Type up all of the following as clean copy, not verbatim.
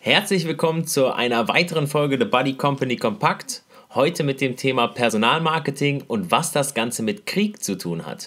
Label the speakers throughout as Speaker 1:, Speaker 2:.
Speaker 1: Herzlich willkommen zu einer weiteren Folge The Buddy Company Kompakt. Heute mit dem Thema Personalmarketing und was das Ganze mit Krieg zu tun hat.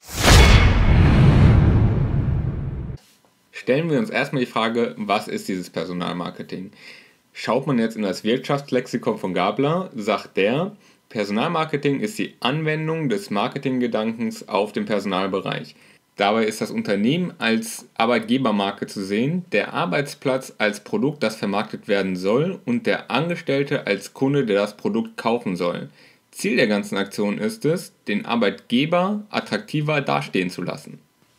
Speaker 2: Stellen wir uns erstmal die Frage, was ist dieses Personalmarketing? Schaut man jetzt in das Wirtschaftslexikon von Gabler, sagt der, Personalmarketing ist die Anwendung des Marketinggedankens auf den Personalbereich. Dabei ist das Unternehmen als Arbeitgebermarke zu sehen, der Arbeitsplatz als Produkt, das vermarktet werden soll, und der Angestellte als Kunde, der das Produkt kaufen soll. Ziel der ganzen Aktion ist es, den Arbeitgeber attraktiver dastehen zu lassen.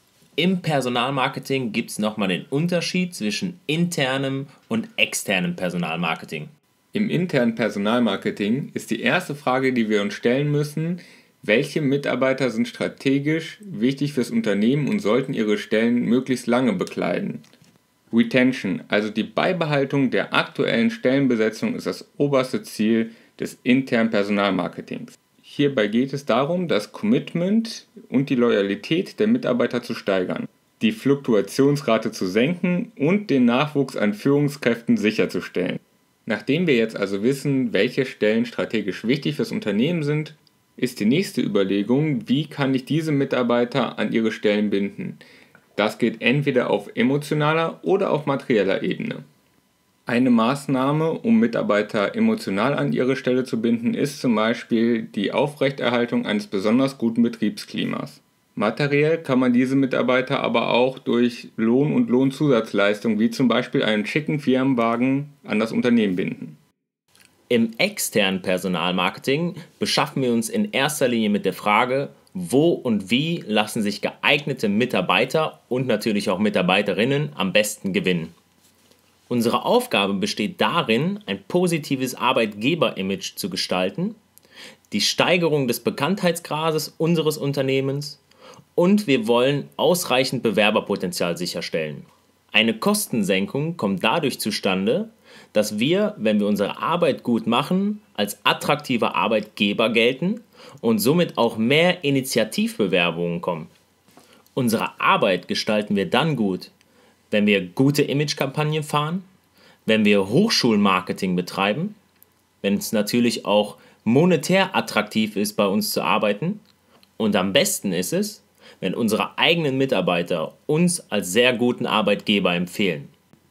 Speaker 1: Im Personalmarketing gibt es nochmal den Unterschied zwischen internem und externem Personalmarketing.
Speaker 2: Im internen Personalmarketing ist die erste Frage, die wir uns stellen müssen: Welche Mitarbeiter sind strategisch wichtig fürs Unternehmen und sollten ihre Stellen möglichst lange bekleiden? Retention, also die Beibehaltung der aktuellen Stellenbesetzung, ist das oberste Ziel des internen Personalmarketings. Hierbei geht es darum, das Commitment und die Loyalität der Mitarbeiter zu steigern, die Fluktuationsrate zu senken und den Nachwuchs an Führungskräften sicherzustellen. Nachdem wir jetzt also wissen, welche Stellen strategisch wichtig fürs Unternehmen sind, ist die nächste Überlegung, wie kann ich diese Mitarbeiter an ihre Stellen binden? Das geht entweder auf emotionaler oder auf materieller Ebene. Eine Maßnahme, um Mitarbeiter emotional an ihre Stelle zu binden, ist zum Beispiel die Aufrechterhaltung eines besonders guten Betriebsklimas. Materiell kann man diese Mitarbeiter aber auch durch Lohn und Lohnzusatzleistungen, wie zum Beispiel einen schicken Firmenwagen, an das Unternehmen binden.
Speaker 1: Im externen Personalmarketing beschaffen wir uns in erster Linie mit der Frage, wo und wie lassen sich geeignete Mitarbeiter und natürlich auch Mitarbeiterinnen am besten gewinnen. Unsere Aufgabe besteht darin, ein positives Arbeitgeber-Image zu gestalten, die Steigerung des Bekanntheitsgrades unseres Unternehmens, und wir wollen ausreichend Bewerberpotenzial sicherstellen. Eine Kostensenkung kommt dadurch zustande, dass wir, wenn wir unsere Arbeit gut machen, als attraktiver Arbeitgeber gelten und somit auch mehr Initiativbewerbungen kommen. Unsere Arbeit gestalten wir dann gut, wenn wir gute Imagekampagnen fahren, wenn wir Hochschulmarketing betreiben, wenn es natürlich auch monetär attraktiv ist, bei uns zu arbeiten, und am besten ist es, wenn unsere eigenen Mitarbeiter uns als sehr guten Arbeitgeber empfehlen.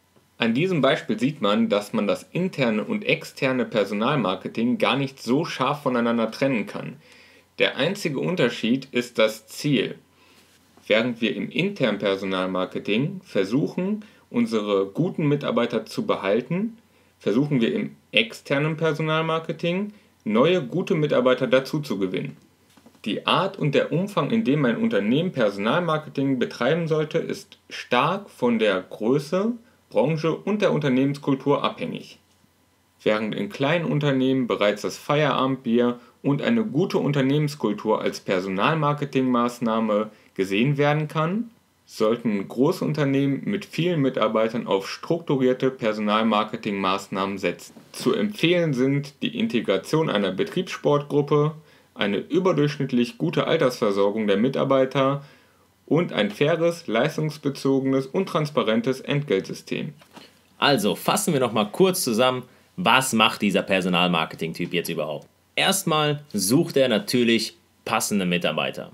Speaker 2: An diesem Beispiel sieht man, dass man das interne und externe Personalmarketing gar nicht so scharf voneinander trennen kann. Der einzige Unterschied ist das Ziel. Während wir im internen Personalmarketing versuchen, unsere guten Mitarbeiter zu behalten, versuchen wir im externen Personalmarketing, neue gute Mitarbeiter dazu zu gewinnen. Die Art und der Umfang, in dem ein Unternehmen Personalmarketing betreiben sollte, ist stark von der Größe, Branche und der Unternehmenskultur abhängig. Während in kleinen Unternehmen bereits das Feierabendbier und eine gute Unternehmenskultur als Personalmarketingmaßnahme gesehen werden kann, sollten große Unternehmen mit vielen Mitarbeitern auf strukturierte Personalmarketingmaßnahmen setzen. Zu empfehlen sind die Integration einer Betriebssportgruppe, eine überdurchschnittlich gute Altersversorgung der Mitarbeiter und ein faires, leistungsbezogenes und transparentes Entgeltsystem.
Speaker 1: Also fassen wir noch mal kurz zusammen, was macht dieser Personalmarketing-Typ jetzt überhaupt? Erstmal sucht er natürlich passende Mitarbeiter.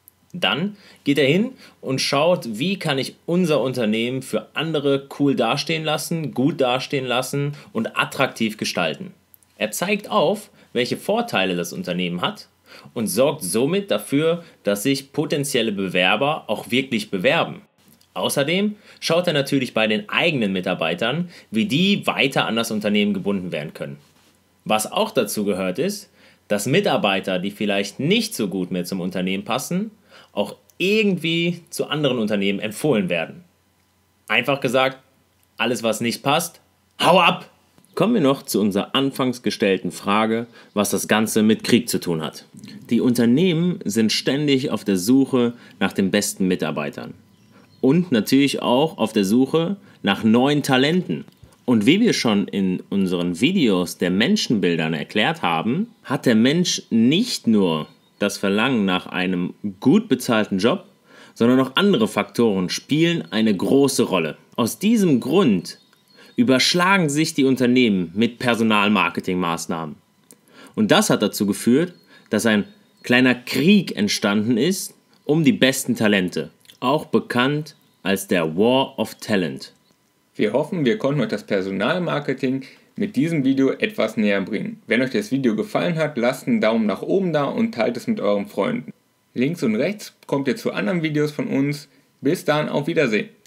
Speaker 1: Dann geht er hin und schaut, wie kann ich unser Unternehmen für andere cool dastehen lassen, gut dastehen lassen und attraktiv gestalten. Er zeigt auf, welche Vorteile das Unternehmen hat und sorgt somit dafür, dass sich potenzielle Bewerber auch wirklich bewerben. Außerdem schaut er natürlich bei den eigenen Mitarbeitern, wie die weiter an das Unternehmen gebunden werden können. Was auch dazu gehört ist, dass Mitarbeiter, die vielleicht nicht so gut mehr zum Unternehmen passen, auch irgendwie zu anderen Unternehmen empfohlen werden. Einfach gesagt, alles was nicht passt, hau ab! Kommen wir noch zu unserer anfangs gestellten Frage, was das Ganze mit Krieg zu tun hat. Die Unternehmen sind ständig auf der Suche nach den besten Mitarbeitern und natürlich auch auf der Suche nach neuen Talenten. Und wie wir schon in unseren Videos der Menschenbildern erklärt haben, hat der Mensch nicht nur das Verlangen nach einem gut bezahlten Job, sondern auch andere Faktoren spielen eine große Rolle. Aus diesem Grund überschlagen sich die Unternehmen mit Personalmarketingmaßnahmen. Und das hat dazu geführt, dass ein kleiner Krieg entstanden ist um die besten Talente, auch bekannt als der War of Talent.
Speaker 2: Wir hoffen, wir konnten euch das Personalmarketing mit diesem Video etwas näher bringen. Wenn euch das Video gefallen hat, lasst einen Daumen nach oben da und teilt es mit euren Freunden. Links und rechts kommt ihr zu anderen Videos von uns. Bis dann, auf Wiedersehen.